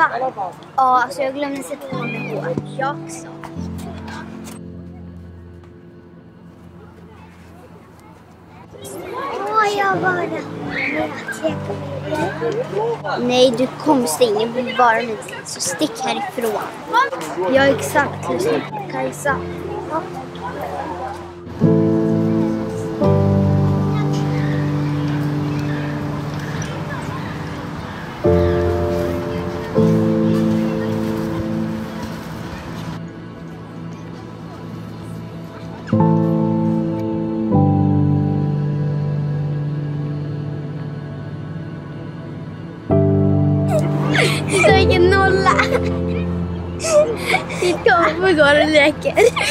Ja, alltså jag glömde sätta på mig hår. Jag också. Jag bara nej, du kommer ingen vill vara med dig, så stick härifrån. Ja, exakt. Just det. Kajsa. Ja. Så ingen nolla. Vi kommer går och leker.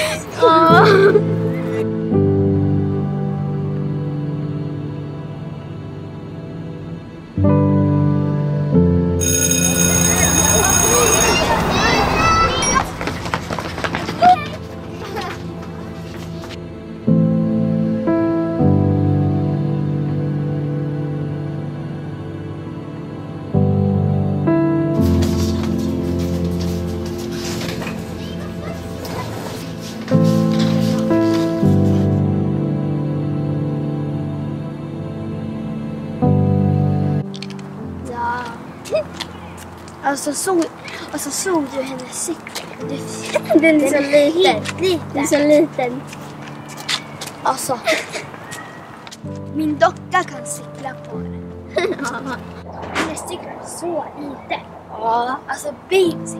Alltså såg du hennes cykel? Den är så liten. Den är så liten. Alltså. Min docka kan cykla på den. Hennes cykel är så liten. Ja. Alltså basic.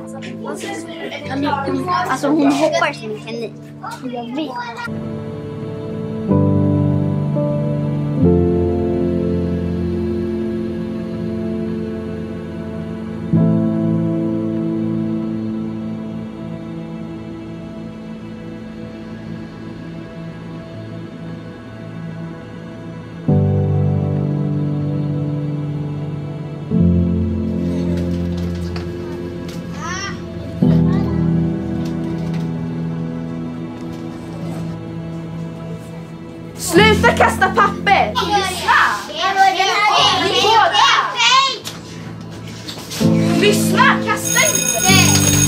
Alltså hon hoppar som en kanin. Jag vet. Sluta kasta papper! Lyssna, kasta inte!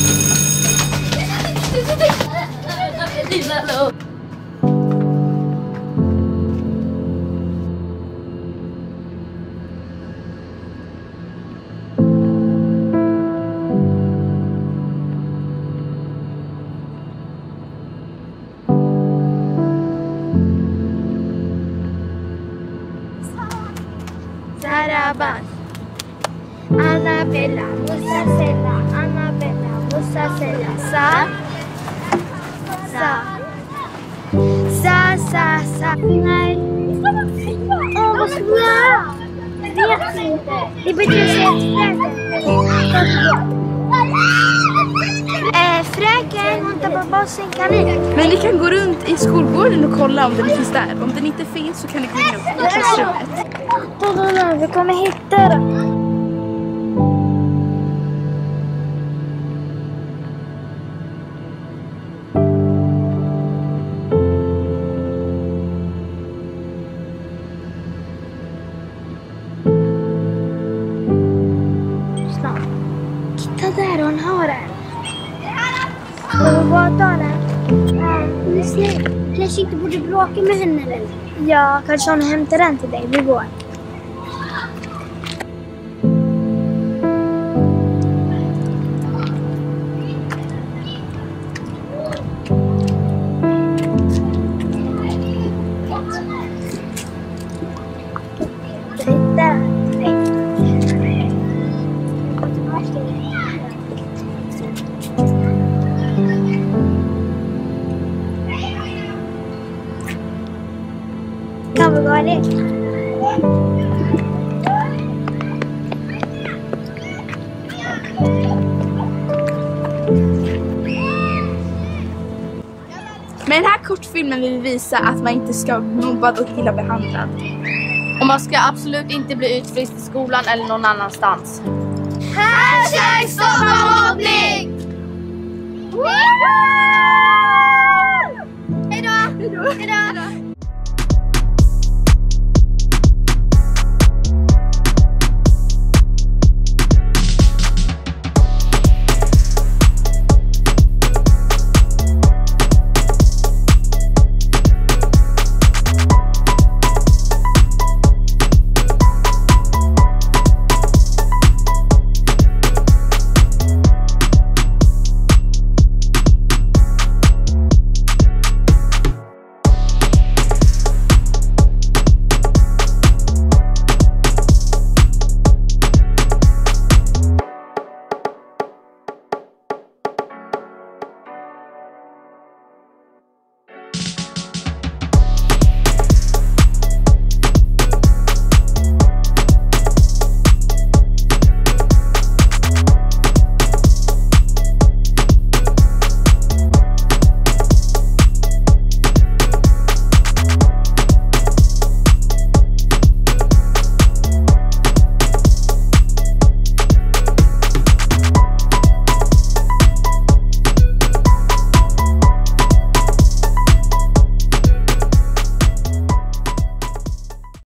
Annabella, Musasella, Annabella, Musasella, sa. Nej. Vad svårt. Vet inte. Det betyder fröken, hon tar på bossen kanin. Men ni kan gå runt i skolgården och kolla om den finns där. Om den inte finns så kan ni gå in i klassrummet. Vi kommer hitta den. Titta där, hon har den. Ska vi bara ta den? Ja, kanske inte borde bråka med henne nu. Ja, kanske hon hämtar den till dig. Vi går. Kan vi gå dit? Med den här kortfilmen vill vi visa att man inte ska bli mobbad och illa behandlad. Och man ska absolut inte bli utfryst i skolan eller någon annanstans. Hashtag Stoppa Mobbning!